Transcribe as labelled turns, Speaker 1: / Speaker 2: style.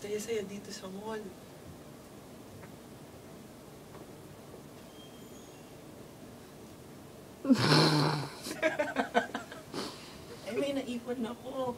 Speaker 1: saya-saya dito sa mall. Ay, may naipon ako.